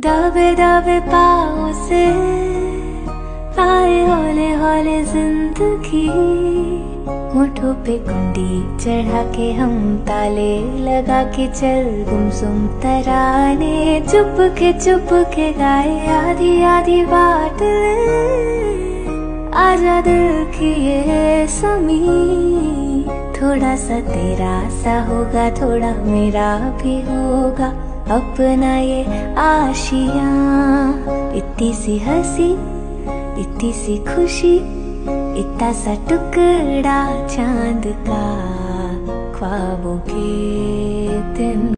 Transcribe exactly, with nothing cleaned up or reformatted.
दावे दावे पाँव से आए हौले हौले जिंदगी, होठों पे कुंडी चढ़ा के हम ताले लगा के चल गुमसुम तराने, चुप के चुप के गाए आधी आधी बात। आजा दिल की ये समी, थोड़ा सा तेरा सा होगा थोड़ा मेरा भी होगा, अपना ये आशियाँ। इतनी सी हंसी इतनी सी खुशी, इतना सा टुकड़ा चांद का, ख्वाबों के दिन।